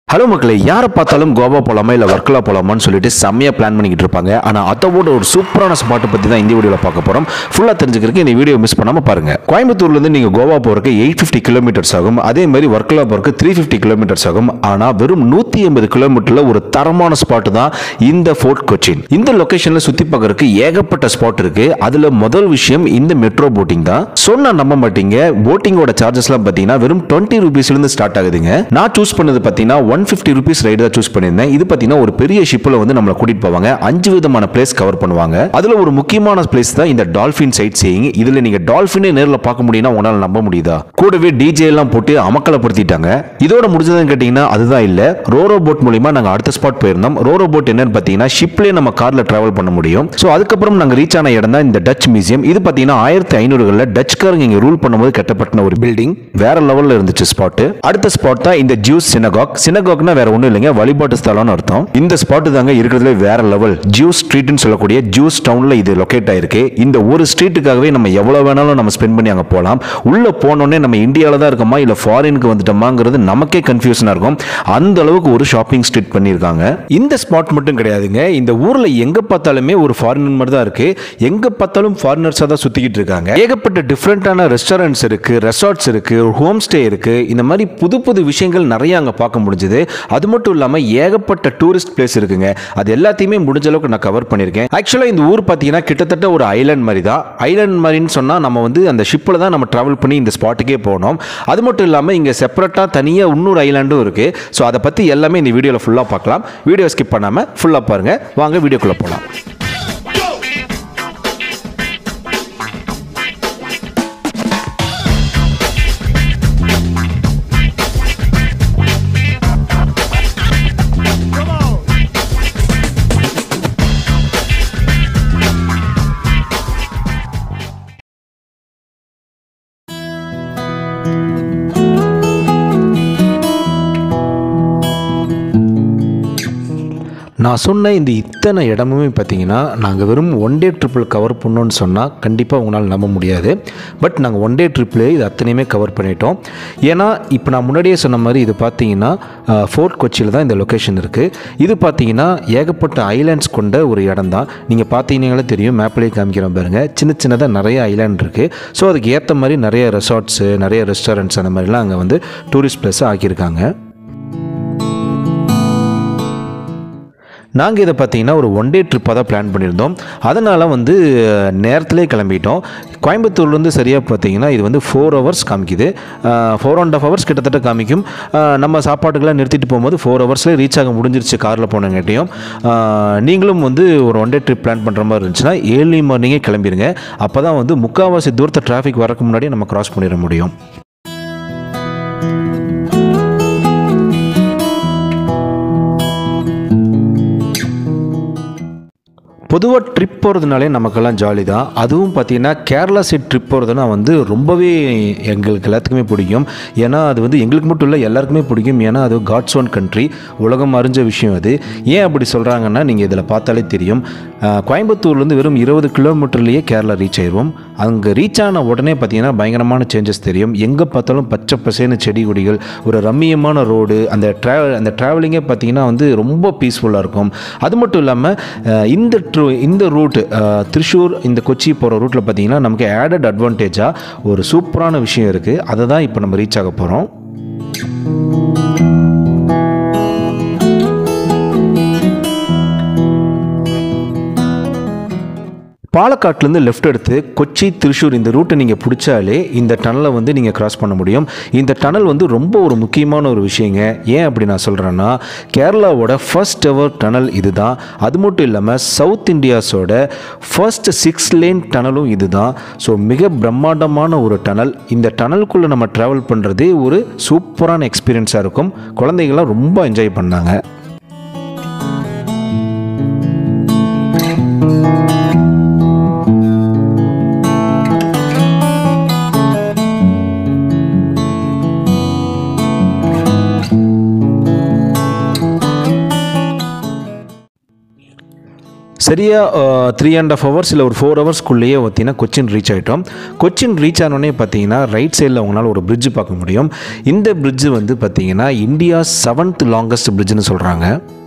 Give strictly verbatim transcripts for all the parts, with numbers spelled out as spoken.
Hello மக்களே, யாரை பார்த்தாலும் கோவா போலாமா இல்லை வர்க்கலா போலாமான்னு சொல்லிட்டு செம்மையாக பிளான் பண்ணிக்கிட்டு இருப்பாங்க. ஆனால் அதோட ஒரு சூப்பரான ஸ்பாட்டை பற்றி தான் இந்த வீடியோவில் பார்க்க போகிறோம். ஃபுல்லாக தெரிஞ்சுக்கிறதுக்கு இந்த வீடியோ மிஸ் பண்ணாமல் பாருங்கள். கோயம்புத்தூர்லேருந்து நீங்கள் கோவா போகிறதுக்கு எயிட் ஃபிஃப்டி கிலோமீட்டர்ஸ் ஆகும். அதே மாதிரி வர்க்கலா போகிறதுக்கு த்ரீ ஃபிஃப்டி கிலோமீட்டர்ஸ் ஆகும். ஆனால் வெறும் நூற்றி எண்பது கிலோமீட்டரில் ஒரு தரமான ஸ்பாட்டு தான் இந்த ஃபோர்ட் கொச்சின். இந்த லொக்கேஷனில் சுற்றி பார்க்கறதுக்கு ஏகப்பட்ட ஸ்பாட் இருக்குது. அதில் முதல் விஷயம் இந்த மெட்ரோ போட்டிங் தான். சொன்னால் நம்ப மாட்டீங்க, போட்டிங்கோட சார்ஜஸ்லாம் பார்த்தீங்கன்னா வெறும் டுவெண்ட்டி ருபீஸ்லேருந்து ஸ்டார்ட் ஆகுதுங்க. நான் சூஸ் பண்ணது பார்த்தீங்கன்னா ஒன் ஃபிஃப்டி ருபீஸ் ரைடு தான் சூஸ் பண்ணியிருந்தேன். இது பார்த்தீங்கன்னா ஒரு பெரிய ஷிப்பில் வந்து நம்மளை கூட்டிட்டு போவாங்க. அஞ்சு விதமான பிளேஸ் கவர் பண்ணுவாங்க. அதுல ஒரு முக்கியமான பிளேஸ் தான் இந்த டால்பின் சைட் சீயிங். இதுல நீங்க டால்பினே நேரில் பார்க்க முடியும்னா உங்களால நம்ப முடியுதா? கூடவே டிஜே எல்லாம் போட்டு அமக்கலப்படுத்திட்டாங்க. இதோட முடிஞ்சதுன்னு கேட்டீங்கன்னா அதுதான் இல்ல. ரோரோ போட் மூலமா நாங்க அடுத்த ஸ்பாட் போயிருந்தோம். ரோரோ போட் என்னன்னு பார்த்தீங்கன்னா ஷிப்லேயே நம்ம கார்ல டிராவல் பண்ண முடியும். ஸோ அதுக்கப்புறம் நாங்கள் ரீச் ஆன இடம் தான் இந்த டச் மியூசியம். இது பார்த்தீங்கன்னா ஆயிரத்தி ஐநூறுகளில் டச்காரங்க இங்க ரூல் பண்ணும்போது கட்டப்பட்ட ஒரு பில்டிங். வேற லெவலில் இருந்துச்சு ஸ்பாட். அடுத்த ஸ்பாட் தான் இந்த ஜூஸ் சினகாக். சினகாக்னா வேற ஒன்றும் இல்லைங்க, வழிபாட்டு ஸ்தலம்னு அர்த்தம். இந்த ஸ்பாட் தாங்க இருக்கிறதுல வேற லெவல். ஜூஸ் ஸ்ட்ரீட்னு சொல்லக்கூடிய ஜூஸ் டவுன்ல இது லொகேட் ஆயிருக்கு. இந்த ஒரு ஸ்ட்ரீட்டுக்காகவே நம்ம எவ்வளவு வேணாலும் நம்ம ஸ்பெண்ட் பண்ணி அங்க போகலாம். உள்ள போனோடனே நம்ம இந்தியாவில் தான் இருக்கோமா இல்லை ஃபாரினுக்கு வந்துட்டோமாங்கிறது நமக்கே கன்ஃபியூஷனா இருக்கும். அந்த அளவுக்கு ஒரு ஷாப்பிங் ஸ்ட்ரீட் பண்ணியிருக்காங்க. இந்த ஸ்பாட் மட்டும் கிடையாதுங்க, இந்த ஊர்ல எங்க பார்த்தாலுமே ஒரு ஃபாரினர் மாதிரி தான் இருக்கு. எங்க பார்த்தாலும் ஃபாரினர்ஸா தான் சுத்திக்கிட்டு இருக்காங்க. ஏகப்பட்ட டிஃப்ரெண்டான ரெஸ்டாரண்ட்ஸ் இருக்கு, ரெசார்ட்ஸ் இருக்கு, ஹோம் ஸ்டே இருக்கு. இந்த மாதிரி புது புது விஷயங்கள் நிறைய அங்க பார்க்க முடிஞ்சது. அது மட்டும் இல்லாமல் ஏகப்பட்ட டூரிஸ்ட் பிளேஸ் இருக்குங்க. அது எல்லாத்தையுமே முடிஞ்ச அளவுக்கு நான் கவர் பண்ணியிருக்கேன். ஆக்சுவலாக இந்த ஊர் பார்த்தீங்கன்னா கிட்டத்தட்ட ஒரு ஐலாண்ட் மாதிரி தான். ஐலாண்ட் மாதிரின்னு சொன்னால் நம்ம வந்து அந்த ஷிப்பில் தான் நம்ம ட்ராவல் பண்ணி இந்த ஸ்பாட்டுக்கே போனோம். அது மட்டும் இல்லாமல் இங்கே செப்பரேட்டாக தனியாக இன்னொரு ஐலாண்டும் இருக்குது. ஸோ அதை பற்றி எல்லாமே இந்த வீடியோவில் ஃபுல்லாக பார்க்கலாம். வீடியோ ஸ்கிப் பண்ணாமல் ஃபுல்லாக பாருங்கள். வாங்க வீடியோக்குள்ளே போகலாம். நான் சொன்ன இந்த இத்தனை இடமுமே பார்த்தீங்கன்னா நாங்கள் வெறும் ஒன் டே ட்ரிப்பில் கவர் பண்ணோன்னு சொன்னால் கண்டிப்பாக உங்களால் நம்ப முடியாது. பட் நாங்கள் ஒன் டே ட்ரிப்லேயே இது அத்தனையுமே கவர் பண்ணிட்டோம். ஏன்னா இப்போ நான் முன்னாடியே சொன்ன மாதிரி இது பார்த்தீங்கன்னா ஃபோர்ட் கொச்சியில் தான் இந்த லொக்கேஷன் இருக்குது. இது பார்த்தீங்கன்னா ஏகப்பட்ட ஐலாண்ட்ஸ் கொண்ட ஒரு இடம் தான். நீங்கள் பார்த்தீங்கன்னாலே தெரியும், மேப்லேயே காமிக்கிறோம் பாருங்கள். சின்ன சின்னதாக நிறைய ஐலாண்ட் இருக்குது. ஸோ அதுக்கு ஏற்ற மாதிரி நிறைய ரெசார்ட்ஸு, நிறைய ரெஸ்டாரண்ட்ஸ் அந்த மாதிரிலாம் அங்கே வந்து டூரிஸ்ட் பிளேஸை ஆக்கியிருக்காங்க. நாங்கள் இதை பார்த்தீங்கன்னா ஒரு ஒன் டே ட்ரிப்பாக தான் பிளான் பண்ணியிருந்தோம். அதனால் வந்து நேரத்திலே கிளம்பிட்டோம். கோயம்புத்தூர்லேருந்து சரியாக பார்த்தீங்கன்னா இது வந்து ஃபோர் ஹவர்ஸ் காமிக்குது. ஃபோர் அண்ட் ஆஃப் ஹவர்ஸ் கிட்டத்தட்ட காமிக்கும். நம்ம சாப்பாட்டுக்கெல்லாம் நிறுத்திட்டு போகும்போது ஃபோர் ஹவர்ஸ்லேயே ரீச் ஆக முடிஞ்சிருச்சு காரில் போனங்காட்டியும். நீங்களும் வந்து ஒரு ஒன் டே ட்ரிப் பிளான் பண்ணுற மாதிரி இருந்துச்சுன்னா ஏர்லி மார்னிங்கே கிளம்பிடுங்க. அப்போ தான் வந்து முக்கால்வாசி தூரத்தை டிராஃபிக் வரக்கு முன்னாடியே நம்ம கிராஸ் பண்ணிட முடியும். பொதுவாக ட்ரிப் போகிறதுனாலே நமக்கெல்லாம் ஜாலி தான். அதுவும் பார்த்திங்கன்னா கேரளா சைட் ட்ரிப் போகிறதுனா வந்து ரொம்பவே எங்களுக்கு எல்லாத்துக்குமே பிடிக்கும். ஏன்னா அது வந்து எங்களுக்கு மட்டும் இல்லை, எல்லாருக்குமே பிடிக்கும். ஏன்னா அது காட்ஸ் ஓன் கண்ட்ரி, உலகம் அறிஞ்ச விஷயம் அது. ஏன் அப்படி சொல்கிறாங்கன்னா நீங்கள் இதில் பார்த்தாலே தெரியும். கோயம்புத்தூர்லேருந்து வெறும் இருபது கிலோமீட்டர்லேயே கேரளா ரீச் ஆயிடுவோம். அங்கே ரீச் ஆன உடனே பார்த்திங்கன்னா பயங்கரமான சேஞ்சஸ் தெரியும். எங்கே பார்த்தாலும் பச்சை பசேன்னு செடி கொடிகள், ஒரு ரம்மியமான ரோடு. அந்த ட்ராவல் அந்த ட்ராவலிங்கே பார்த்திங்கன்னா வந்து ரொம்ப பீஸ்ஃபுல்லாக இருக்கும். அது மட்டும் இல்லாமல் இந்த இந்த ரூட் திருச்சூர் இந்த கொச்சி போகிற ரூட்டில் பார்த்தீங்கன்னா நமக்கு ஆடட் அட்வான்டேஜாக ஒரு சூப்பரான விஷயம் இருக்குது. அதை தான் இப்போ நம்ம ரீச் ஆக போகிறோம். பாலக்காட்டிலேருந்து லெஃப்ட் எடுத்து கொச்சி திருச்சூர் இந்த ரூட்டை நீங்கள் பிடிச்சாலே இந்த டனலை வந்து நீங்கள் கிராஸ் பண்ண முடியும். இந்த டனல் வந்து ரொம்ப ஒரு முக்கியமான ஒரு விஷயங்க. ஏன் அப்படி நான் சொல்கிறேன்னா, கேரளாவோட ஃபர்ஸ்ட் எவர் டனல் இது தான். அது மட்டும் இல்லாமல் சவுத் இந்தியாஸோட ஃபர்ஸ்ட் சிக்ஸ் லேன் டனலும் இது தான். ஸோ மிக பிரம்மாண்டமான ஒரு டனல். இந்த டனலுக்குள்ளே நம்ம ட்ராவல் பண்ணுறதே ஒரு சூப்பரான எக்ஸ்பீரியன்ஸாக இருக்கும். குழந்தைங்களாம் ரொம்ப என்ஜாய் பண்ணாங்க. சரியாக த்ரீ அண்ட் ஆஃப் ஹவர்ஸ் இல்லை ஒரு ஃபோர் ஹவர்ஸ்க்குள்ளேயே பார்த்தீங்கன்னா கொச்சின் ரீச் ஆகிட்டோம். கொச்சின் ரீச் ஆனோடனே பார்த்தீங்கன்னா ரைட் சைடில் அவங்களால ஒரு பிரிட்ஜ் பார்க்க முடியும். இந்த பிரிட்ஜு வந்து பார்த்தீங்கன்னா இந்தியா செவன்த் லாங்கஸ்ட் பிரிட்ஜுன்னு சொல்கிறாங்க.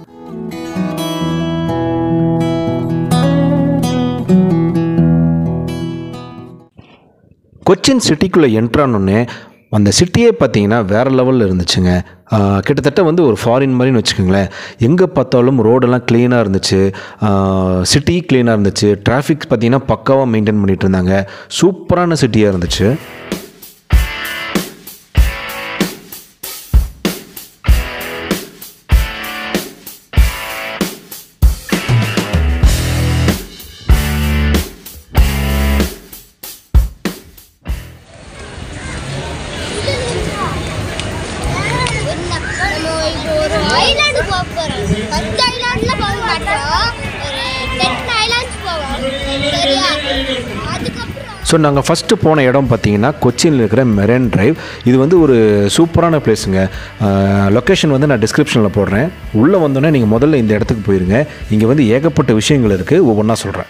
கொச்சின் சிட்டிக்குள்ளே என்ட்ரானோடனே அந்த சிட்டியே பார்த்தீங்கன்னா வேறு லெவலில் இருந்துச்சுங்க. கிட்டத்தட்ட வந்து ஒரு ஃபாரின் மாதிரின்னு வச்சுக்கோங்களேன். எங்கே பார்த்தாலும் ரோடெல்லாம் க்ளீனாக இருந்துச்சு, சிட்டி க்ளீனாக இருந்துச்சு, டிராஃபிக் பார்த்திங்கன்னா பக்காவாக மெயின்டைன் பண்ணிகிட்டு இருந்தாங்க. சூப்பரான சிட்டியாக இருந்துச்சு. ஸோ நாங்கள் ஃபஸ்ட்டு போன இடம் பார்த்தீங்கன்னா கொச்சினில் இருக்கிற மெரைன் டிரைவ். இது வந்து ஒரு சூப்பரான பிளேஸுங்க. லொக்கேஷன் வந்து நான் டிஸ்கிரிப்ஷனில் போடுறேன். உள்ளே வந்தோடனே நீங்கள் முதல்ல இந்த இடத்துக்கு போயிருங்க. இங்கே வந்து ஏகப்பட்ட விஷயங்கள் இருக்குது, ஒவ்வொன்றா சொல்கிறேன்.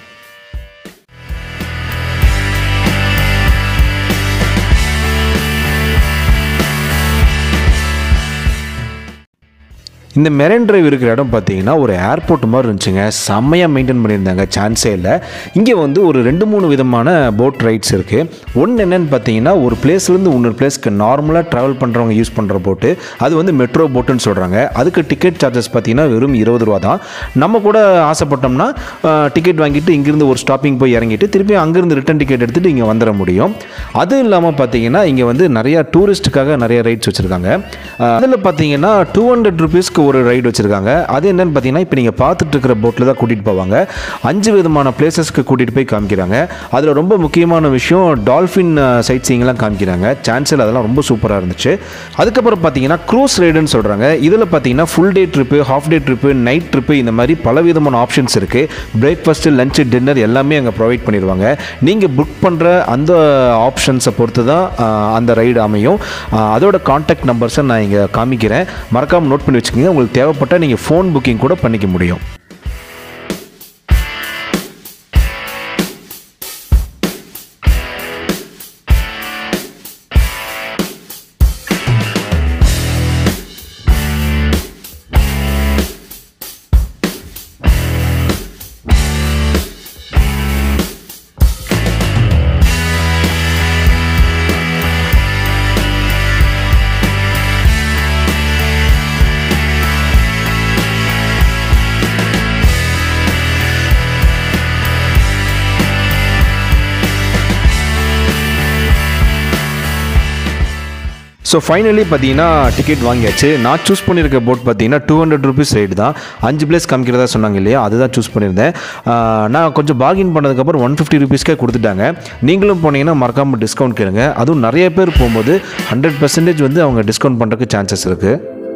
இந்த மெரைன் டிரைவ் இருக்கிற இடம் பார்த்தீங்கன்னா ஒரு ஏர்போர்ட் மாதிரி இருந்துச்சுங்க. செம்மையாக மெயின்டைன் பண்ணியிருந்தாங்க, சான்ஸே இல்லை. இங்கே வந்து ஒரு ரெண்டு மூணு விதமான போட் ரைட்ஸ் இருக்குது. ஒன்று என்னென்னு பார்த்தீங்கன்னா ஒரு பிளேஸ்லேருந்து இன்னொரு பிளேஸ்க்கு நார்மலாக ட்ராவல் பண்ணுறவங்க யூஸ் பண்ணுற போட்டு, அது வந்து மெட்ரோ போட்டுன்னு சொல்கிறாங்க. அதுக்கு டிக்கெட் சார்ஜஸ் பார்த்தீங்கன்னா வெறும் இருபது ரூபா தான். நம்ம கூட ஆசைப்பட்டோம்னா டிக்கெட் வாங்கிட்டு இங்கேருந்து ஒரு ஸ்டாப்பிங் போய் இறங்கிட்டு திருப்பி அங்கேருந்து ரிட்டன் டிக்கெட் எடுத்துகிட்டு இங்கே வந்துட முடியும். அதுவும் இல்லாமல் பார்த்தீங்கன்னா இங்கே வந்து நிறையா டூரிஸ்ட்டுக்காக நிறைய ரைட்ஸ் வச்சுருக்காங்க. அதில் பார்த்தீங்கன்னா டூ ஹண்ட்ரட் ருபீஸ்க்கு ஒரு ரைடு வச்சுருக்காங்க. அது என்னென்னு பார்த்தீங்கன்னா இப்போ நீங்கள் பார்த்துட்டு இருக்கிற போட்டில் தான் கூட்டிகிட்டு போவாங்க. அஞ்சு விதமான பிளேசஸ்க்கு கூட்டிகிட்டு போய் காமிக்கிறாங்க. அதில் ரொம்ப முக்கியமான விஷயம் டால்ஃபின் சைட் சீயிங்லாம் காமிக்கிறாங்க. சான்ஸில் அதெல்லாம் ரொம்ப சூப்பராக இருந்துச்சு. அதுக்கப்புறம் பார்த்தீங்கன்னா க்ரூஸ் ரைடுன்னு சொல்கிறாங்க. இதில் பார்த்தீங்கன்னா full day trip, half day trip, night trip, இந்த மாதிரி பல விதமான ஆப்ஷன்ஸ் இருக்குது. பிரேக்ஃபாஸ்ட்டு, லஞ்சு, டின்னர் எல்லாமே அங்கே ப்ரொவைட் பண்ணிடுவாங்க. நீங்கள் புக் பண்ணுற அந்த ஆப்ஷன்ஸை பொறுத்து தான் அந்த ரைடு அமையும். அதோட கான்டாக்ட் நம்பர்ஸை நான் இங்கே காமிக்கிறேன், மறக்காமல் நோட் பண்ணி வச்சுக்கோங்க. உங்களுக்கு தேவைப்பட்டால் நீங்கள் ஃபோன் புக்கிங் கூட பண்ணிக்க முடியும். ஸோ ஃபைனலி பார்த்தீங்கன்னா டிக்கெட் வாங்கியாச்சு. நான் சூஸ் பண்ணியிருக்க போட் பார்த்தீங்கன்னா டூ ஹண்ட்ரட் ருபீஸ் ரைடு தான். அஞ்சு பிளேஸ் காமிக்கிறதா சொன்னாங்க இல்லையா, அதுதான் சூஸ் பண்ணியிருந்தேன். நான் கொஞ்சம் பார்கின் பண்ணதுக்கப்புறம் ஒன் ஃபிஃப்டி ருபீஸ்க்கே கொடுத்துட்டாங்க. நீங்களும் போனீங்கன்னா மறக்காமல் டிஸ்கவுண்ட் கேளுங்க. அதுவும் நிறைய பேர் போகும்போது ஹண்ட்ரட் பர்சன்டேஜ் வந்து அவங்க டிஸ்கவுண்ட் பண்ணுறதுக்கு சான்சஸ் இருக்குது.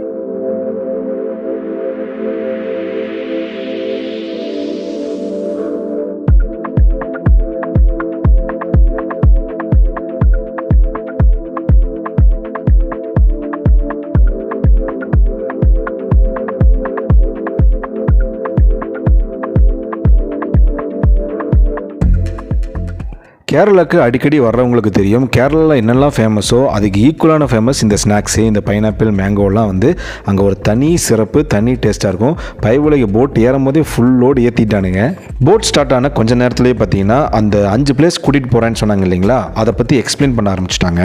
கேரளாவுக்கு அடிக்கடி வர்றவங்களுக்கு தெரியும், கேரளாவில் என்னெல்லாம் ஃபேமஸோ அதுக்கு ஈக்குவலான ஃபேமஸ் இந்த ஸ்நாக்ஸு, இந்த பைனாப்பிள், மேங்கோலாம் வந்து அங்கே ஒரு தனி சிறப்பு, தனி டேஸ்ட்டாக இருக்கும். பைவுலைக்கு போட் ஏறும் போதே ஃபுல் லோடு ஏற்றிட்டானுங்க. போட் ஸ்டார்ட் ஆன கொஞ்சம் நேரத்துலேயே பார்த்தீங்கன்னா அந்த அஞ்சு பிளேஸ் கூட்டிகிட்டு போகிறேன்னு சொன்னாங்க இல்லைங்களா, அதை பற்றி எக்ஸ்பிளைன் பண்ண ஆரம்பிச்சிட்டாங்க.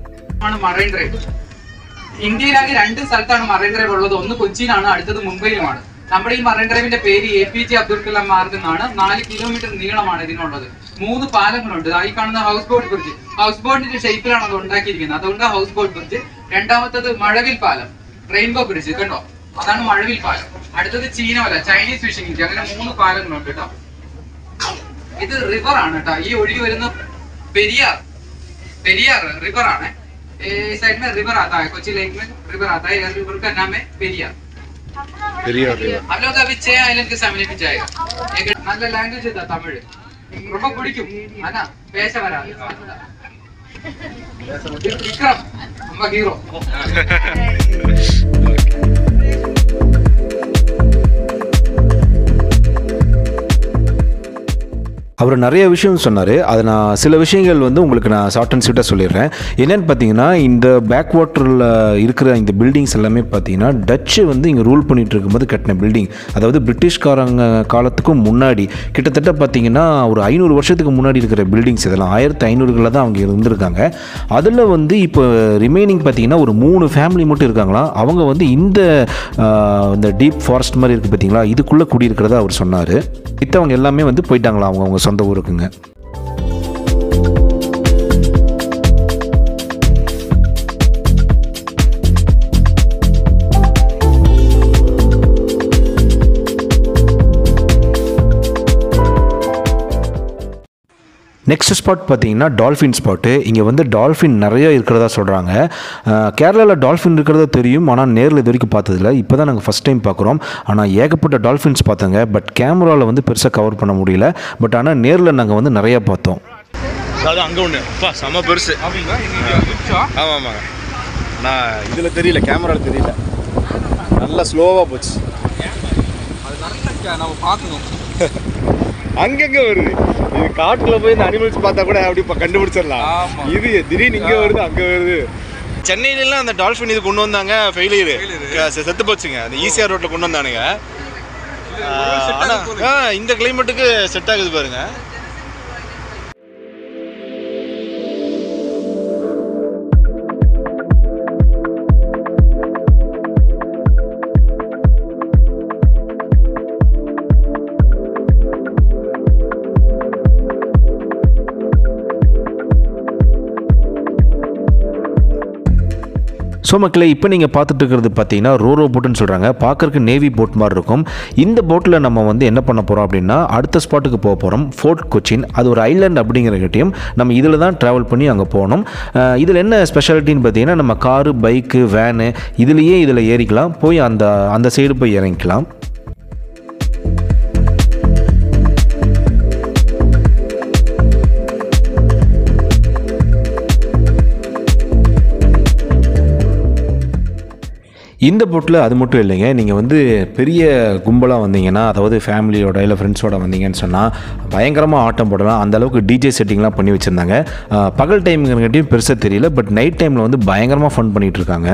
ഇന്ത്യയിലാകെ രണ്ട് സ്ഥലത്താണ് മറൈൻ ഡ്രൈവ് ഉള്ളത്. ഒന്ന് കൊച്ചിയിലാണ്, അടുത്തത് മുംബൈയിലുമാണ്. നമ്മുടെ ഈ മറൈൻ ഡ്രൈവിന്റെ പേര് A P J Abdul Kalam Marg എന്നാണ്. നാല് കിലോമീറ്റർ നീളമാണ് ഇതിനുള്ളത്. മൂന്ന് പാലങ്ങളുണ്ട്. ഈ കാണുന്ന ഹൗസ് ബോട്ട് ബ്രിഡ്ജ്, ഹൗസ് ബോട്ടിന്റെ ഷേപ്പിലാണ് അത് ഉണ്ടാക്കിയിരിക്കുന്നത്, അതുകൊണ്ട് ഹൗസ് ബോട്ട് ബ്രിഡ്ജ്. രണ്ടാമത്തത് മഴവിൽ പാലം, റെയിൻബോ ബ്രിഡ്ജ് കണ്ടോ, അതാണ് മഴവിൽ പാലം. അടുത്തത് ചീനവല, ചൈനീസ് ഫിഷിംഗ് ബ്രിഡ്ജ്. അങ്ങനെ മൂന്ന് പാലങ്ങളുണ്ട് കേട്ടോ. ഇത് റിവർ ആണ് കേട്ടോ. ഈ ഒഴുകി വരുന്ന പെരിയാർ, പെരിയാർ रिवर ആണ്. इस साइड में रिवर आता है, कोची लेक में रिवर आता है. रिवर का नाम है पेरियार. पेरियार हम लोग अभी छह आइलैंड के सामने भी जाएगा. एक நல்ல லாங்குவேஜ் है तमिल, ரொம்ப பிடிக்கும். ஆனா பேச வராது. விக்ரம் நம்ம ஹீரோ. அவர் நிறைய விஷயம் சொன்னார். அதை நான் சில விஷயங்கள் வந்து உங்களுக்கு நான் ஷார்ட் அண்ட் ஸ்வீட்டாக சொல்லிடுறேன். என்னென்னு பார்த்தீங்கன்னா, இந்த பேக் வாட்டரில் இருக்கிற இந்த பில்டிங்ஸ் எல்லாமே பார்த்தீங்கன்னா டச்சு வந்து இங்கே ரூல் பண்ணிகிட்டு இருக்கும்போது கட்டின பில்டிங். அதாவது பிரிட்டிஷ்காரங்க காலத்துக்கும் முன்னாடி கிட்டத்தட்ட பார்த்தீங்கன்னா ஒரு ஐநூறு வருஷத்துக்கு முன்னாடி இருக்கிற பில்டிங்ஸ் இதெல்லாம் ஆயிரத்தி ஐநூறுகளில் தான் அவங்க இருந்திருக்காங்க. அதில் வந்து இப்போ ரிமைனிங் பார்த்தீங்கன்னா ஒரு மூணு ஃபேமிலி மட்டும் இருக்காங்களாம். அவங்க வந்து இந்த இந்த டீப் ஃபாரஸ்ட் மாதிரி இருக்குது பார்த்தீங்களா, இதுக்குள்ளே குடியிருக்கிறதா அவர் சொன்னார். மித்தவங்க எல்லாமே வந்து போயிட்டாங்களா அவங்க அவங்க சொந்த ஊருக்குங்க. நெக்ஸ்ட் ஸ்பாட் பார்த்தீங்கன்னா டால்ஃபின் ஸ்பாட்டு. இங்கே வந்து டால்ஃபின் நிறைய இருக்கிறதா சொல்கிறாங்க. கேரளாவில் டால்ஃபின் இருக்கிறதா தெரியும், ஆனால் நேரில் இது வரைக்கும் பார்த்ததில்ல. இப்போ தான் நாங்கள் ஃபஸ்ட் டைம் பார்க்குறோம். ஆனால் ஏகப்பட்ட டால்ஃபின்ஸ் பார்த்தோங்க. பட் கேமராவில் வந்து பெருசாக கவர் பண்ண முடியல. பட் ஆனால் நேரில் நாங்கள் வந்து நிறையா பார்த்தோம். அது அங்கே ஒன்று அப்பா செம்ம பெருசு. ஆமாம் ஆமாங்க, நான் இதில் தெரியல, கேமராவில் தெரியல, நல்லா ஸ்லோவாக போச்சு. அது நல்லா நம்ம பார்க்கணும். அங்கங்கே வருது. இது காட்டுக்குள்ள போய் இந்த அனிமல்ஸ் பார்த்தா கூட அப்படி இப்போ கண்டுபிடிச்சிடலாம். இது திடீர்னு இங்கே வருது அங்கே வருது. சென்னையிலலாம் அந்த டால்ஃபின் இது கொண்டு வந்தாங்க, ஃபெயிலியரு செத்து போச்சுங்க. அந்த ஈசிஆர் ரோட்டில் கொண்டு வந்தானுங்க. ஆனால் இந்த கிளைமேட்டுக்கு செட் ஆகுது பாருங்க. ஸோ மக்களே, இப்போ நீங்கள் பார்த்துட்டு இருக்கிறது பார்த்தீங்கன்னா ரோரோ போட்டுன்னு சொல்கிறாங்க. பார்க்கறக்கு நேவி போட் மாதிரி இருக்கும். இந்த போட்டில் நம்ம வந்து என்ன பண்ண போகிறோம் அப்படின்னா அடுத்த ஸ்பாட்டுக்கு போக போகிறோம், ஃபோர்ட் கொச்சின். அது ஒரு ஐலாண்ட் அப்படிங்கிறகிட்டையும் நம்ம இதில் தான் ட்ராவல் பண்ணி அங்கே போகணும். இதில் என்ன ஸ்பெஷாலிட்டின்னு பார்த்தீங்கன்னா நம்ம காரு, பைக்கு, வேனு இதுலேயே இதில் ஏறிக்கலாம். போய் அந்த அந்த சைடு போய் இறங்கிக்கலாம். இந்த போட்டில் அது மட்டும் இல்லைங்க, நீங்கள் வந்து பெரிய கும்பலாக வந்தீங்கன்னா, அதாவது ஃபேமிலியோட இல்லை ஃப்ரெண்ட்ஸோட வந்தீங்கன்னு சொன்னால் பயங்கரமாக ஆட்டம் போடலாம். அந்தளவுக்கு டிஜே செட்டிங்லாம் பண்ணி வச்சுருந்தாங்க. பகல் டைமுங்கிறங்காட்டியும் பெருசாக தெரியல, பட் நைட் டைமில் வந்து பயங்கரமாக ஃபன் பண்ணிகிட்டு இருக்காங்க.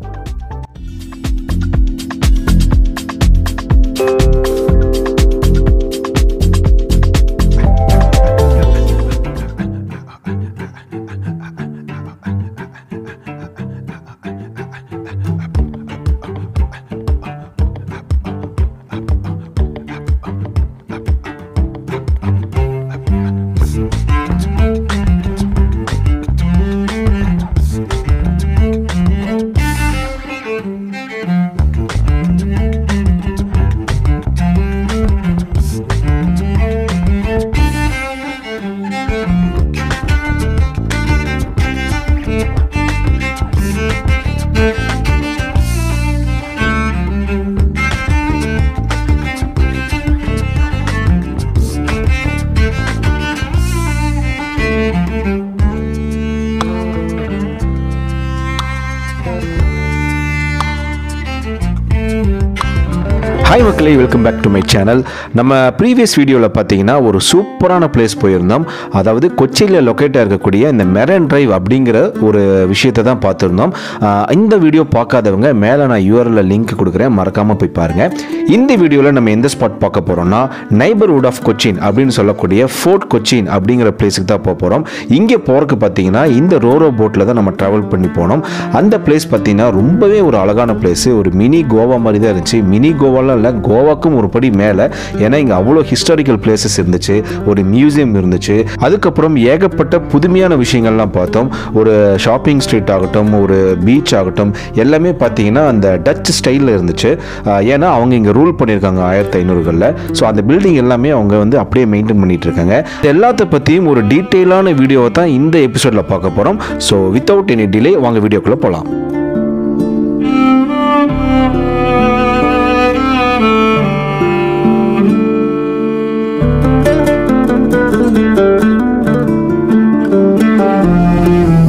ஹாய் மக்களே, welcome back to my channel. நம்ம ப்ரீவியஸ் வீடியோவில் பார்த்தீங்கன்னா ஒரு சூப்பரான பிளேஸ் போயிருந்தோம். அதாவது கொச்சியில் லொக்கேட்டாக இருக்கக்கூடிய இந்த மெரைன் டிரைவ் அப்படிங்கிற ஒரு விஷயத்தை தான் பார்த்துருந்தோம். இந்த வீடியோ பார்க்காதவங்க மேலே நான் யூஆர்எல் லிங்க் கொடுக்குறேன், மறக்காமல் போய் பாருங்கள். இந்த வீடியோவில் நம்ம எந்த ஸ்பாட் பார்க்க போகிறோம்னா நைபர்ஹுட் ஆஃப் கொச்சின் அப்படின்னு சொல்லக்கூடிய ஃபோர்ட் கொச்சின் அப்படிங்கிற பிளேஸுக்கு தான் போக போகிறோம். இங்கே போகிறதுக்கு பார்த்தீங்கன்னா இந்த ரோரோ போட்டில் தான் நம்ம ட்ராவல் பண்ணி போனோம். அந்த பிளேஸ் பார்த்தீங்கன்னா ரொம்பவே ஒரு அழகான பிளேஸு. ஒரு மினி கோவா மாதிரி தான் இருந்துச்சு. மினி கோவாலாம் இல்லை, கோவாக்கும் ஒரு படி மேலே. ஏன்னா இங்கே அவ்வளோ ஹிஸ்டாரிக்கல் பிளேசஸ் இருந்துச்சு, ஒரு மியூசியம் இருந்துச்சு. அதுக்கப்புறம் ஏகப்பட்ட புதுமையான விஷயங்கள்லாம் பார்த்தோம். ஒரு ஷாப்பிங் ஸ்ட்ரீட் ஆகட்டும், ஒரு பீச் ஆகட்டும், எல்லாமே பார்த்தீங்கன்னா அந்த டச் ஸ்டைலில் இருந்துச்சு. ஏன்னா அவங்க இங்கே ரூல் பண்ணியிருக்காங்க ஆயிரத்தி ஐநூறுகளில். ஸோ அந்த பில்டிங் எல்லாமே அவங்க வந்து அப்படியே மெயின்டைன் பண்ணிட்டு இருக்காங்க. எல்லாத்த பற்றியும் ஒரு டீட்டெயிலான வீடியோவை தான் இந்த எபிசோடில் பார்க்க போகிறோம். ஸோ வித்தவுட் எனி டிலே வாங்க வீடியோக்குள்ளே போகலாம்.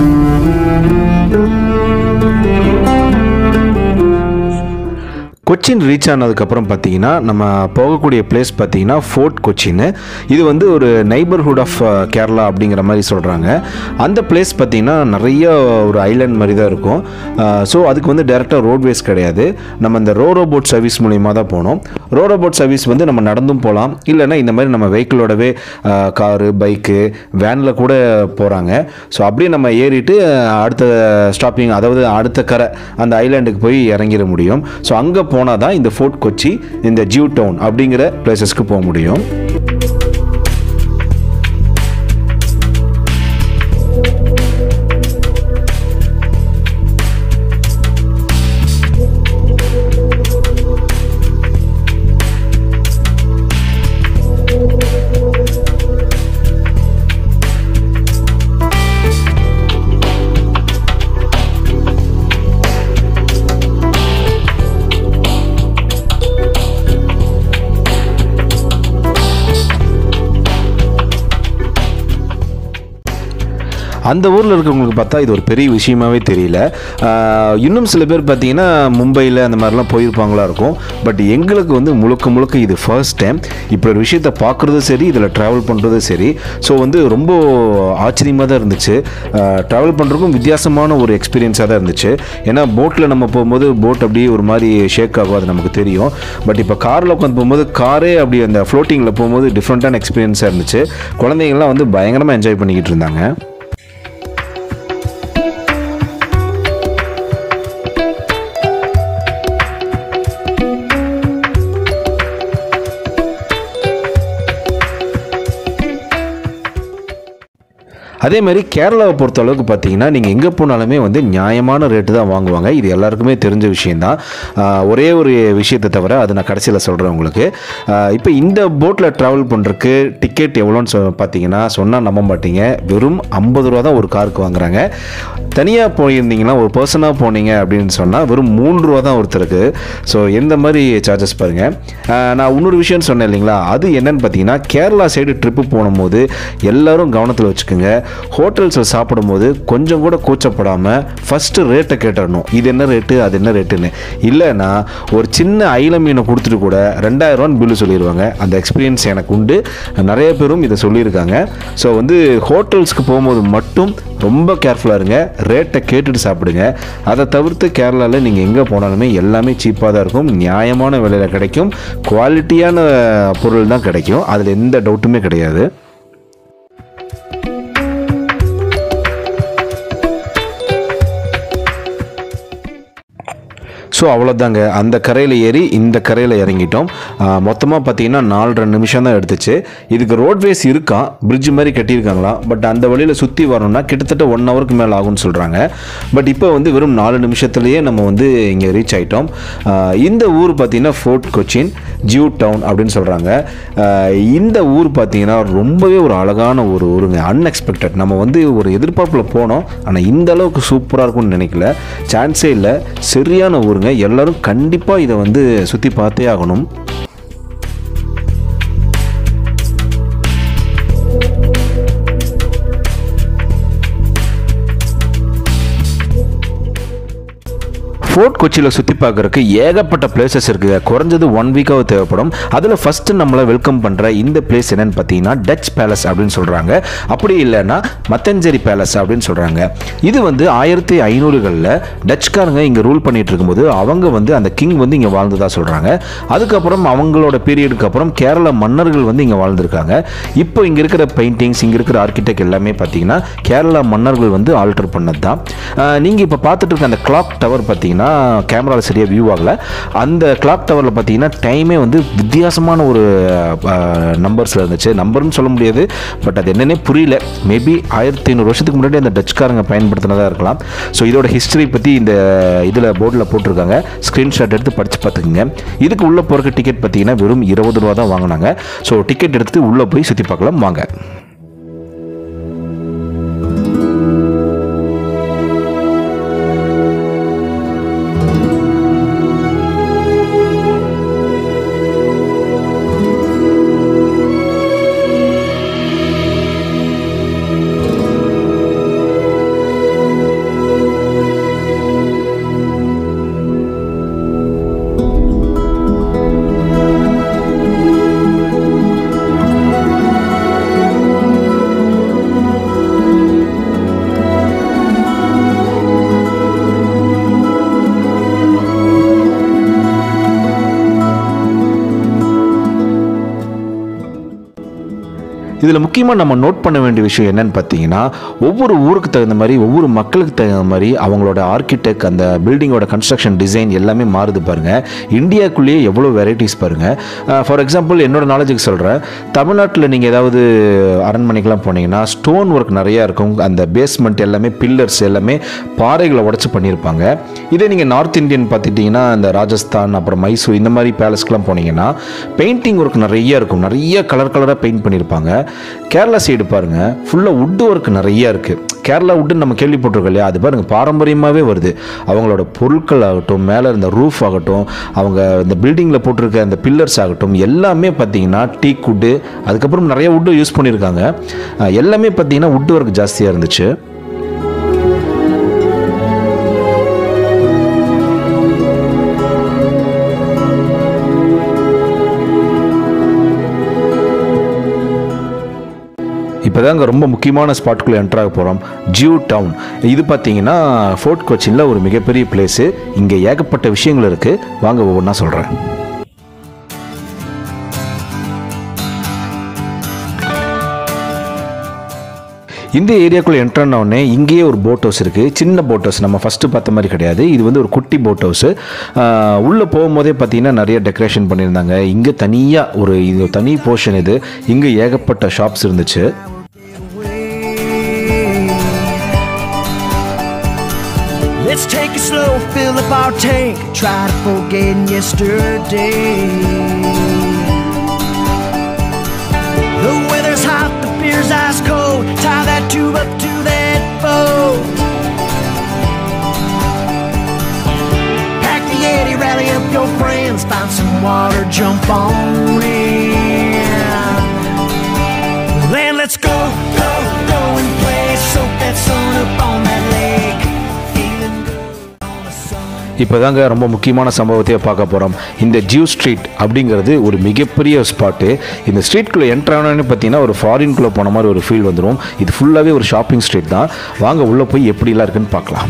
கொச்சின் கொச்சின் ரீச் ஆனதுக்கப்புறம் பார்த்தீங்கன்னா நம்ம போகக்கூடிய பிளேஸ் பார்த்தீங்கன்னா ஃபோர்ட் கொச்சின். இது வந்து ஒரு நெய்பர்ஹுட் ஆஃப் கேரளா அப்படிங்கிற மாதிரி சொல்கிறாங்க. அந்த பிளேஸ் பார்த்தீங்கன்னா நிறைய ஒரு ஐலாண்ட் மாதிரி தான் இருக்கும். ஸோ அதுக்கு வந்து டேரெக்டாக ரோட்வேஸ் கிடையாது. நம்ம இந்த ரோரோ போட் சர்வீஸ் மூலிமா தான் போனோம். ரோரோ போட் சர்வீஸ் வந்து நம்ம நடந்தும் போகலாம், இல்லைன்னா இந்த மாதிரி நம்ம வெஹிக்கிளோடவே காரு, பைக்கு, வேனில் கூட போகிறாங்க. ஸோ அப்படியே நம்ம ஏறிட்டு அடுத்த ஸ்டாப்பிங், அதாவது அடுத்த கரை அந்த ஐலாண்டுக்கு போய் இறங்கிட முடியும். ஸோ அங்கே போனால் தான் இந்த ஃபோர்ட் கொச்சி, இந்த ஜியூ டவுன் அப்படிங்கிற பிளேசஸ்க்கு போக முடியும். அந்த ஊரில் இருக்கிறவங்களுக்கு பார்த்தா இது ஒரு பெரிய விஷயமாவே தெரியல. இன்னும் சில பேர் பார்த்தீங்கன்னா மும்பையில் அந்த மாதிரிலாம் போயிருப்பாங்களா இருக்கும். பட் எங்களுக்கு வந்து முழுக்க முழுக்க இது ஃபர்ஸ்ட் டைம் இப்படி ஒரு விஷயத்தை பார்க்குறதும் சரி, இதில் ட்ராவல் பண்ணுறதும் சரி. ஸோ வந்து ரொம்ப ஆச்சரியமாக தான் இருந்துச்சு. ட்ராவல் பண்ணுறதுக்கும் வித்தியாசமான ஒரு எக்ஸ்பீரியன்ஸாக தான் இருந்துச்சு. ஏன்னா போட்டில் நம்ம போகும்போது போட் அப்படியே ஒரு மாதிரி ஷேக் ஆகும், அது நமக்கு தெரியும். பட் இப்போ காரில் உட்காந்து போகும்போது காரே அப்படி அந்த ஃப்ளோட்டிங்கில் போகும்போது டிஃப்ரெண்ட்டான எக்ஸ்பீரியன்ஸாக இருந்துச்சு. குழந்தைங்கள்லாம் வந்து பயங்கரமாக என்ஜாய் பண்ணிக்கிட்டு இருந்தாங்க. அதே மாதிரி கேரளாவை பொறுத்த அளவுக்கு பார்த்தீங்கன்னா நீங்கள் எங்கே போனாலுமே வந்து நியாயமான ரேட்டு தான் வாங்குவாங்க. இது எல்லாருக்குமே தெரிஞ்ச விஷயந்தான். ஒரே ஒரு விஷயத்தை தவிர அது நான் கடைசியில் சொல்கிறேன் உங்களுக்கு. இப்போ இந்த போட்டில் ட்ராவல் பண்ணுறதுக்கு டிக்கெட் எவ்வளோன்னு சொ பார்த்தீங்கன்னா சொன்னால் நம்ப மாட்டீங்க. வெறும் ஐம்பது ரூபா தான் ஒரு காருக்கு வாங்குறாங்க. தனியாக போயிருந்தீங்கன்னா ஒரு பர்சனாக போனீங்க அப்படின்னு சொன்னால் வெறும் மூன்று ரூபா தான் ஒருத்தருக்கு. ஸோ எந்த மாதிரி சார்ஜஸ் பாருங்கள். நான் இன்னொரு விஷயம்னு சொன்னேன் இல்லைங்களா, அது என்னன்னு பார்த்தீங்கன்னா கேரளா சைடு ட்ரிப்பு போகும்போது எல்லோரும் கவனத்தில் வச்சுக்கோங்க. ஹோட்டல்ஸில் சாப்பிடும்போது கொஞ்சம் கூட கூச்சப்படாமல் ஃபஸ்ட்டு ரேட்டை கேட்டுடணும். இது என்ன ரேட்டு, அது என்ன ரேட்டுன்னு. இல்லைன்னா ஒரு சின்ன ஐல மீனை கொடுத்துட்டு கூட ரெண்டாயிரம் ரூபான்னு பில்லு சொல்லிடுவாங்க. அந்த எக்ஸ்பீரியன்ஸ் எனக்கு உண்டு, நிறைய பேரும் இதை சொல்லியிருக்காங்க. ஸோ வந்து ஹோட்டல்ஸ்க்கு போகும்போது மட்டும் ரொம்ப கேர்ஃபுல்லாக இருங்க, ரேட்டை கேட்டுட்டு சாப்பிடுங்க. அதை தவிர்த்து கேரளாவில் நீங்கள் எங்கே போனாலுமே எல்லாமே சீப்பாக தான் இருக்கும், நியாயமான விலையில் கிடைக்கும், குவாலிட்டியான பொருள் தான் கிடைக்கும். அதில் எந்த டவுட்டுமே கிடையாது. ஸோ அவ்வளோதாங்க, அந்த கரையில் ஏறி இந்த கரையில் இறங்கிட்டோம். மொத்தமாக பார்த்தீங்கன்னா நாலரை நிமிஷம் தான் எடுத்துச்சு. இதுக்கு ரோட்வேஸ் இருக்கான், பிரிட்ஜ் மாதிரி கட்டியிருக்காங்களாம். பட் அந்த வழியில் சுற்றி வரணும்னா கிட்டத்தட்ட ஒன் ஹவருக்கு மேலே ஆகும்னு சொல்கிறாங்க. பட் இப்போ வந்து வெறும் நாலு நிமிஷத்துலேயே நம்ம வந்து இங்கே ரீச் ஆகிட்டோம். இந்த ஊர் பார்த்திங்கன்னா ஃபோர்ட் கொச்சின் ஜியூ டவுன் அப்படின்னு சொல்கிறாங்க. இந்த ஊர் பார்த்திங்கன்னா ரொம்பவே ஒரு அழகான ஒரு ஊருங்க. அன்எக்ஸ்பெக்டட். நம்ம வந்து ஒரு எதிர்பார்ப்பில் போனோம், ஆனால் இந்த அளவுக்கு சூப்பராக இருக்கும்னு நினைக்கல. சான்ஸே இல்லை, சரியான ஊருங்க. எல்லாரும் கண்டிப்பாக இதை வந்து சுற்றி பார்த்தே ஆகணும். ஃபோர்ட் கொச்சியில் சுற்றி பார்க்குறதுக்கு ஏகப்பட்ட பிளேசஸ் இருக்குது. குறைஞ்சது ஒன் வீக்காக தேவைப்படும். அதில் ஃபஸ்ட்டு நம்மளை வெல்கம் பண்ணுற இந்த பிளேஸ் என்னென்னு பார்த்தீங்கன்னா டச் பேலஸ் அப்படின்னு சொல்கிறாங்க. அப்படி இல்லைன்னா மத்தஞ்சேரி பேலஸ் அப்படின்னு சொல்கிறாங்க. இது வந்து ஆயிரத்தி ஐநூறுகளில் டச்காரங்க இங்கே ரூல் பண்ணிகிட்டு இருக்கும்போது அவங்க வந்து அந்த கிங் வந்து இங்கே வாழ்ந்ததாக சொல்கிறாங்க. அதுக்கப்புறம் அவங்களோட பீரியடுக்கு அப்புறம் கேரள மன்னர்கள் வந்து இங்கே வாழ்ந்துருக்காங்க. இப்போ இங்கே இருக்கிற பெயிண்டிங்ஸ், இங்கே இருக்கிற ஆர்கிடெக்ட் எல்லாமே பார்த்தீங்கன்னா கேரளா மன்னர்கள் வந்து ஆல்டர் பண்ணது தான். நீங்கள் இப்போ பார்த்துட்டு இருக்க அந்த கிளாக் டவர் பார்த்தீங்கன்னா கேமராவில் சரியாக வியூ ஆகலை. அந்த கிளாக் டவரில் பார்த்தீங்கன்னா டைமே வந்து வித்தியாசமான ஒரு நம்பர்ஸில் இருந்துச்சு. நம்பர்னு சொல்ல முடியாது, பட் அது என்னன்னே புரியல. மேபி ஆயிரத்தி ஐநூறு வருஷத்துக்கு முன்னாடி அந்த டச்காரங்க பயன்படுத்தினதாக இருக்கலாம். ஸோ இதோட ஹிஸ்ட்ரி பற்றி இந்த இதில் போர்டில் போட்டிருக்காங்க. ஸ்க்ரீன்ஷாட் எடுத்து படித்து பார்த்துக்குங்க. இதுக்கு உள்ளே போகிறக்கு டிக்கெட் பார்த்தீங்கன்னா வெறும் இருபது ரூபா தான் வாங்கினாங்க. ஸோ டிக்கெட் எடுத்து உள்ளே போய் சுற்றி பார்க்கலாம் வாங்க. இதில் முக்கியமாக நம்ம நோட் பண்ண வேண்டிய விஷயம் என்னன்னு பார்த்தீங்கன்னா, ஒவ்வொரு ஊருக்கு தகுந்த மாதிரி ஒவ்வொரு மக்களுக்கு தகுந்த மாதிரி அவங்களோட ஆர்கிடெக்ட், அந்த பில்டிங்கோட கன்ஸ்ட்ரக்ஷன் டிசைன் எல்லாமே மாறுது பாருங்கள். இந்தியாவுக்குள்ளேயே எவ்வளோ வெரைட்டிஸ் பாருங்கள். ஃபார் எக்ஸாம்பிள் என்னோட நாலேஜுக்கு சொல்கிறேன், தமிழ்நாட்டில் நீங்கள் ஏதாவது அரண்மனைக்கெலாம் போனீங்கன்னா ஸ்டோன் ஒர்க் நிறையா இருக்கும். அந்த பேஸ்மெண்ட் எல்லாமே பில்லர்ஸ் எல்லாமே பாறைகளை உடச்சி பண்ணியிருப்பாங்க. இதே நீங்கள் நார்த் இந்தியன் பார்த்துட்டிங்கன்னா இந்த ராஜஸ்தான் அப்புறம் மைசூர் இந்த மாதிரி பேலஸ்க்கெலாம் போனீங்கன்னா பெயிண்டிங் ஒர்க் நிறைய இருக்கும். நிறைய கலர் கலராக பெயிண்ட் பண்ணியிருப்பாங்க. கேரளா சைடு பாருங்க, ஃபுல்லாக வுட் ஒர்க் நிறைய இருக்குது. கேரளா வுட்டுன்னு நம்ம கேள்விப்பட்டிருக்கோம் இல்லையா, அது பாருங்கள் பாரம்பரியமாகவே வருது. அவங்களோட பொருட்கள் ஆகட்டும், மேலே இருந்த ரூஃப் ஆகட்டும், அவங்க இந்த பில்டிங்கில் போட்டிருக்க அந்த பில்லர்ஸ் ஆகட்டும், எல்லாமே பார்த்தீங்கன்னா டீக் வுட்டு, அதுக்கப்புறம் நிறைய வுட்டு யூஸ் பண்ணியிருக்காங்க. எல்லாமே பார்த்தீங்கன்னா வுட் ஒர்க் ஜாஸ்தியாக இருந்துச்சு. இப்போ தாங்க ரொம்ப முக்கியமான ஸ்பாட்டுக்குள்ளே என்ட்ரு ஆக போகிறோம், ஜியூ டவுன். இது பார்த்தீங்கன்னா ஃபோர்ட் கொச்சினில் ஒரு மிகப்பெரிய பிளேஸு. இங்கே ஏகப்பட்ட விஷயங்கள் இருக்குது, வாங்க ஒவ்வொன்றா சொல்கிறேன். இந்த ஏரியாக்குள்ளே என்ட்ரான உடனே இங்கேயே ஒரு போட் ஹவுஸ் இருக்குது. சின்ன போட் ஹவுஸ், நம்ம ஃபஸ்ட்டு பார்த்த மாதிரி கிடையாது. இது வந்து ஒரு குட்டி போட் ஹவுஸு. உள்ளே போகும்போதே பார்த்தீங்கன்னா நிறைய டெக்கரேஷன் பண்ணியிருந்தாங்க. இங்கே தனியாக ஒரு இது தனி போர்ஷன் இது. இங்கே ஏகப்பட்ட ஷாப்ஸ் இருந்துச்சு. Let's take it slow, fill up our tank, try to forget yesterday. The weather's hot, the beer's ice cold, tie that tube up to that boat. Pack the Yeti, rally up your friends, find some water, jump on in. Then let's go, go, go and play, soak that sun up on that lake. இப்போ தாங்க ரொம்ப முக்கியமான சம்பவத்தையே பார்க்க போகிறோம். இந்த GU street அப்படிங்கிறது ஒரு மிகப்பெரிய ஸ்பாட்டு. இந்த ஸ்ட்ரீட்குள்ளே என்ட்ரு ஆனோன்னு பார்த்தீங்கன்னா ஒரு ஃபாரின்குள்ளே போன மாதிரி ஒரு ஃபீல் வந்துடும். இது ஃபுல்லாகவே ஒரு ஷாப்பிங் ஸ்ட்ரீட் தான். வாங்க உள்ளே போய் எப்படிலாம் இருக்குன்னு பார்க்கலாம்.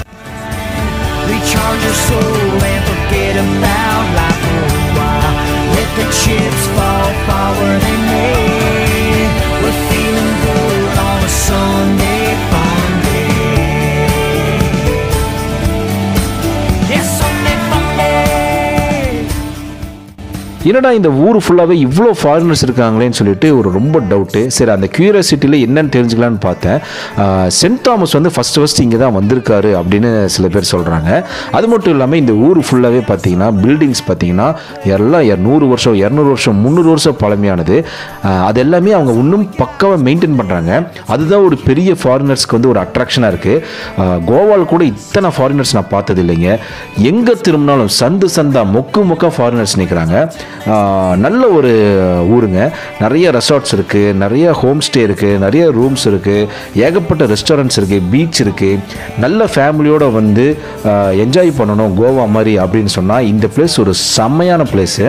என்னடா இந்த ஊர் ஃபுல்லாகவே இவ்வளோ ஃபாரினர்ஸ் இருக்காங்களேன்னு சொல்லிட்டு ஒரு ரொம்ப டவுட்டு. சரி, அந்த கியூரியாசிட்டியில் என்னன்னு தெரிஞ்சுக்கலான்னு பார்த்தேன். சென்ட் தாமஸ் வந்து ஃபஸ்ட்டு ஃபஸ்ட்டு இங்கே தான் வந்திருக்காரு அப்படின்னு சில பேர் சொல்கிறாங்க. அது மட்டும் இல்லாமல் இந்த ஊர் ஃபுல்லாகவே பார்த்தீங்கன்னா பில்டிங்ஸ் பார்த்தீங்கன்னா எல்லாம் நூறு வருஷம் இரநூறு வருஷம் முந்நூறு வருஷம் பழமையானது. அது எல்லாமே அவங்க இன்னும் பக்காவாக மெயின்டைன் பண்ணுறாங்க. அதுதான் ஒரு பெரிய ஃபாரினர்ஸ்க்கு வந்து ஒரு அட்ராக்ஷனாக இருக்குது. கோவாவில் கூட இத்தனை ஃபாரினர்ஸ் நான் பார்த்தது இல்லைங்க. எங்கே திரும்பினாலும் சந்து சந்தா மொக்கு மொக்கா ஃபாரினர்ஸ் நிற்கிறாங்க. நல்ல ஒரு ஊருங்க. நிறைய ரெசார்ட்ஸ் இருக்குது, நிறைய ஹோம் ஸ்டே இருக்குது, நிறைய ரூம்ஸ் இருக்குது, ஏகப்பட்ட ரெஸ்டாரண்ட்ஸ் இருக்குது, பீச் இருக்குது. நல்ல ஃபேமிலியோடு வந்து என்ஜாய் பண்ணணும் கோவா மாதிரி அப்படின்னு சொன்னால் இந்த பிளேஸ் ஒரு செம்மையான பிளேஸு.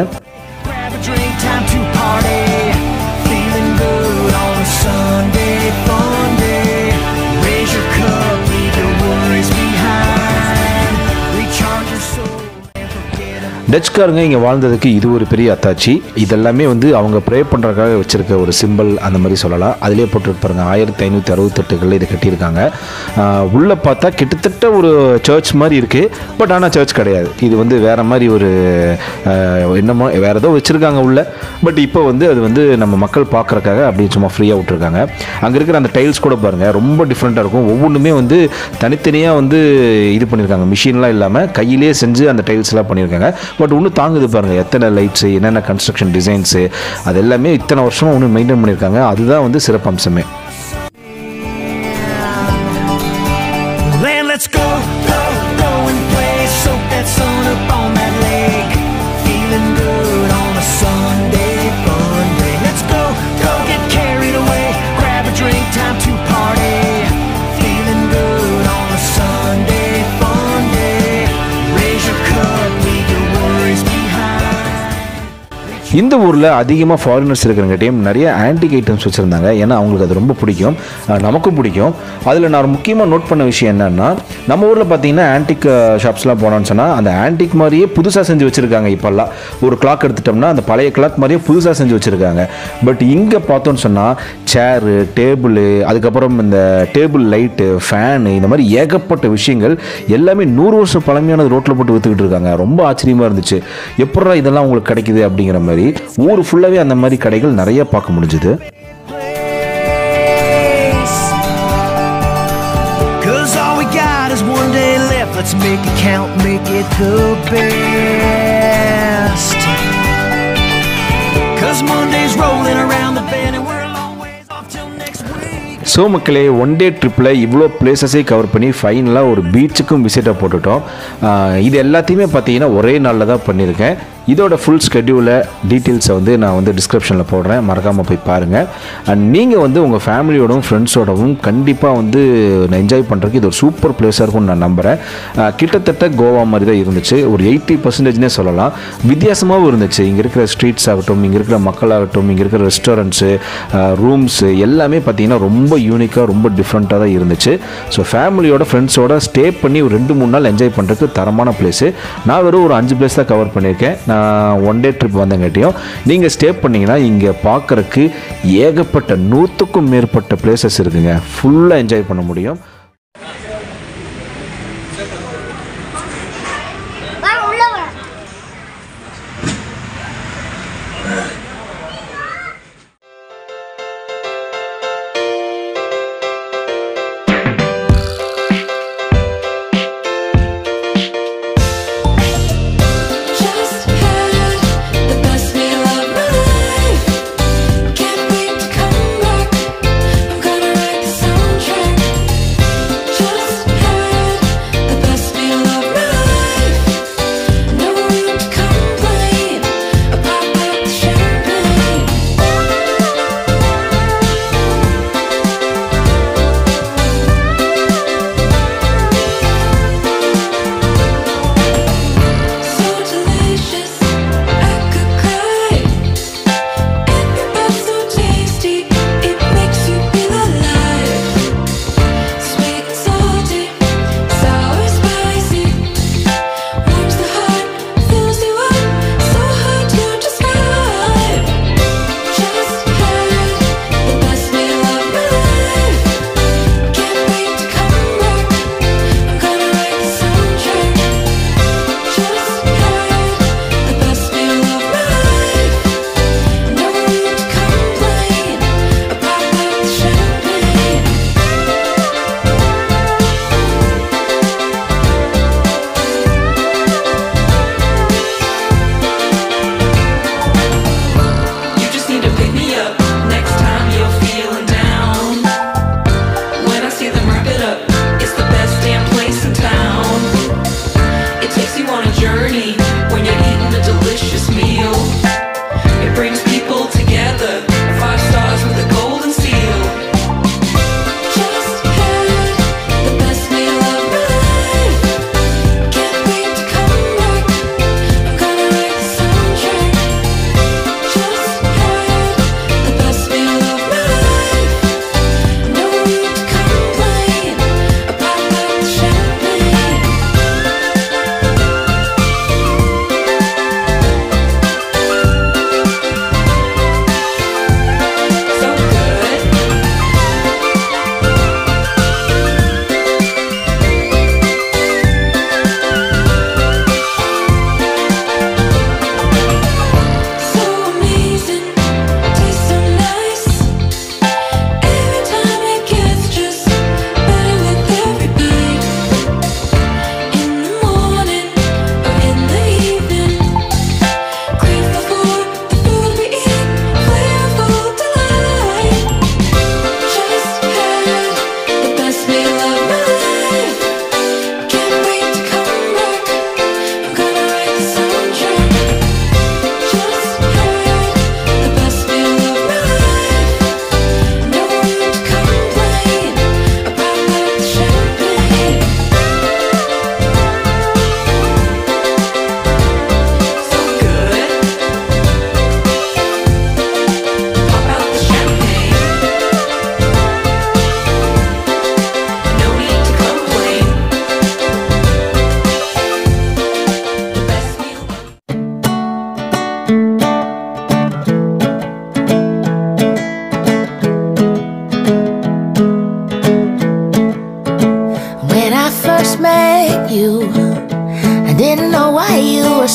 டச்சுக்காரங்க இங்கே வாழ்ந்ததுக்கு இது ஒரு பெரிய அத்தாச்சி. இதெல்லாமே வந்து அவங்க ப்ரே பண்ணுறதுக்காக வச்சுருக்க ஒரு சிம்பிள் அந்த மாதிரி சொல்லலாம். அதிலே போட்டுருப்பாருங்க ஆயிரத்தி ஐநூற்றி அறுபத்தெட்டுகளில் இதை கட்டியிருக்காங்க. உள்ளே பார்த்தா கிட்டத்தட்ட ஒரு சர்ச் மாதிரி இருக்குது. பட் ஆனால் சர்ச் கிடையாது. இது வந்து வேறு மாதிரி ஒரு என்னமோ வேறு ஏதோ வச்சுருக்காங்க உள்ள. பட் இப்போ வந்து அது வந்து நம்ம மக்கள் பார்க்குறக்காக அப்படின்னு சும்மா ஃப்ரீயாக விட்டுருக்காங்க. அங்கே இருக்கிற அந்த டைல்ஸ் கூட பாருங்கள் ரொம்ப டிஃப்ரெண்ட்டாக இருக்கும். ஒவ்வொன்றுமே வந்து தனித்தனியாக வந்து இது பண்ணியிருக்காங்க. மிஷின்லாம் இல்லாமல் கையிலே செஞ்சு அந்த டைல்ஸ்லாம் பண்ணியிருக்காங்க. பட் ஒன்று தாங்குது பாருங்கள், எத்தனை லைட்ஸு, என்னென்ன கன்ஸ்ட்ரக்ஷன் டிசைன்ஸு, அது எல்லாமே இத்தனை வருஷமாக ஒன்று மெயின்டைன் பண்ணியிருக்காங்க. அதுதான் வந்து சிறப்பம்சமே. இந்த ஊரில் அதிகமாக ஃபாரினர்ஸ் இருக்கிறங்காட்டியும் நிறைய ஆன்டிக் ஐட்டம்ஸ் வச்சுருந்தாங்க. ஏன்னா அவங்களுக்கு அது ரொம்ப பிடிக்கும், நமக்கும் பிடிக்கும். அதில் நான் முக்கியமாக நோட் பண்ண விஷயம் என்னென்னா, நம்ம ஊரில் பார்த்தீங்கன்னா ஆன்டிக் ஷாப்ஸ்லாம் போனோன்னு சொன்னால் அந்த ஆன்டிக் மாதிரியே புதுசாக செஞ்சு வச்சுருக்காங்க. இப்போல்லாம் ஒரு கிளாக் எடுத்துட்டோம்னா அந்த பழைய கிளாக் மாதிரியே புதுசாக செஞ்சு வச்சுருக்காங்க. பட் இங்கே பார்த்தோன்னு சொன்னால் சேரு, டேபிள், அதுக்கப்புறம் இந்த டேபிள் லைட்டு, ஃபேனு, இந்த மாதிரி ஏகப்பட்ட விஷயங்கள் எல்லாமே நூறு வருஷம் பழமையானது ரோட்டில் போட்டு விற்றுக்கிட்டு இருக்காங்க. ரொம்ப ஆச்சரியமாக இருந்துச்சு. எப்படா இதெல்லாம் உங்களுக்கு கிடைக்குது அப்படிங்கிற மாதிரி ஊர் ஃபுல்லாவே அந்த மாதிரி கடைகள் நிறைய பார்க்க முடிஞ்சது. Let's make it count, make it the best. 'Cause Monday's rolling around the bend and we're a long ways off till next week. So மக்களே, ஒன் டே ட்ரிப்பில் இவ்வளோ பிளேசஸே கவர் பண்ணி ஃபைனலாக ஒரு பீச்சுக்கும் விசிட்டை போட்டுட்டோம். இது எல்லாத்தையுமே பார்த்தீங்கன்னா ஒரே நாளில் தான் பண்ணியிருக்கேன். இதோட ஃபுல் ஸ்கெட்யூலை டீட்டெயில்ஸை வந்து நான் வந்து டிஸ்கிரிப்ஷனில் போடுறேன், மறக்காமல் போய் பாருங்கள். அண்ட் நீங்கள் வந்து உங்கள் ஃபேமிலியோடவும் ஃப்ரெண்ட்ஸோடவும் கண்டிப்பாக வந்து என்ஜாய் பண்ணுறதுக்கு இது ஒரு சூப்பர் பிளேஸாக இருக்கும்னு நான் நம்புகிறேன். கிட்டத்தட்ட கோவா மாதிரி தான் இருந்துச்சு, ஒரு எயிட்டி பர்சன்டேஜ்னே சொல்லலாம். வித்தியாசமாகவும் இருந்துச்சு. இங்கே இருக்கிற ஸ்ட்ரீட்ஸ் ஆகட்டும், இங்கே இருக்கிற மக்களாகட்டும், இங்கே இருக்கிற ரெஸ்டாரண்ட்ஸு, ரூம்ஸு எல்லாமே பார்த்தீங்கன்னா ரொம்ப யூனிக்காக, ரொம்ப டிஃப்ரெண்ட்டாக தான் இருந்துச்சு. ஸோ ஃபேமிலியோட ஃப்ரெண்ட்ஸோட ஸ்டே பண்ணி ஒரு ரெண்டு மூணு நாள் என்ஜாய் பண்ணுறதுக்கு தரமான பிளேஸு. நான் வெறும் ஒரு அஞ்சு பிளேஸ் தான் கவர் பண்ணியிருக்கேன். ஒன் டே ட்ரிப் வந்தங்காட்டியும் நீங்கள் ஸ்டே பண்ணிங்கன்னா இங்கே பார்க்குறக்கு ஏகப்பட்ட நூற்றுக்கும் மேற்பட்ட பிளேசஸ் இருக்குங்க. ஃபுல்லாக என்ஜாய் பண்ண முடியும். Can't wait to come back. I'm gonna write the soundtrack.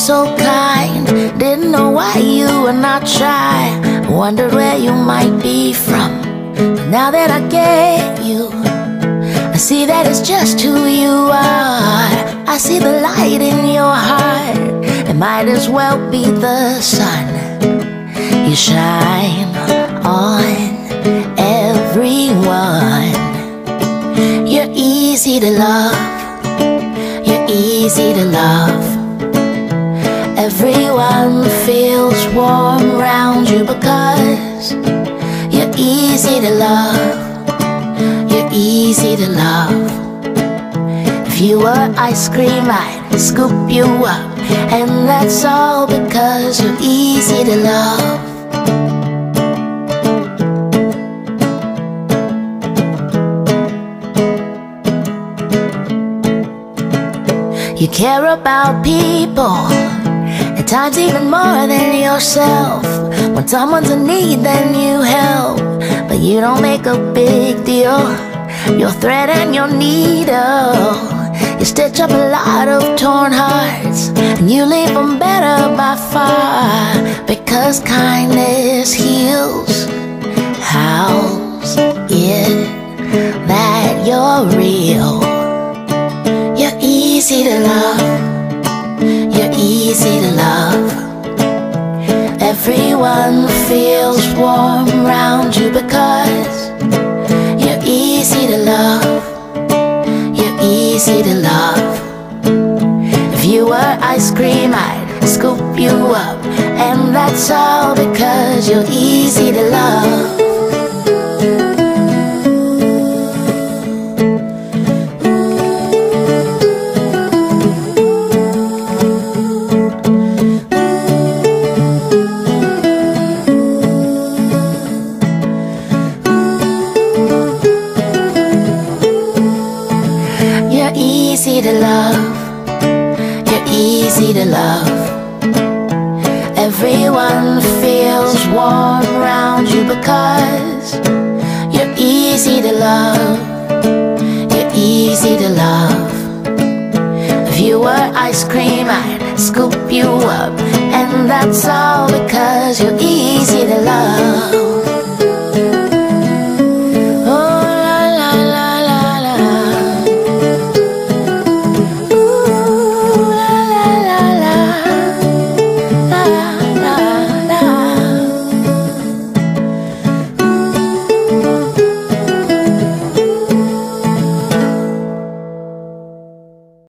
so kind. Didn't know why you were not shy. Wondered where you might be from. But now that I get you, I see that it's just who you are. I see the light in your heart. It might as well be the sun. You shine on everyone. You're easy to love. You're easy to love. Everyone feels warm around you because you're easy to love. You're easy to love. If you were ice cream, I'd scoop you up. And that's all because you're easy to love. You care about people, at times even more than yourself. When someone's in need, then you help, but you don't make a big deal. Your thread and your needle, you stitch up a lot of torn hearts, and you leave them better by far. Because kindness heals. How's it that you're real? You're easy to love. You're easy to love. Everyone feels warm around you because you're easy to love. You're easy to love. If you were ice cream, I'd scoop you up. And that's all because you're easy to love. Easy to love. You're easy to love. Everyone feels warm around you because you're easy to love. You're easy to love. If you were ice cream, I'd scoop you up. And that's all because you're easy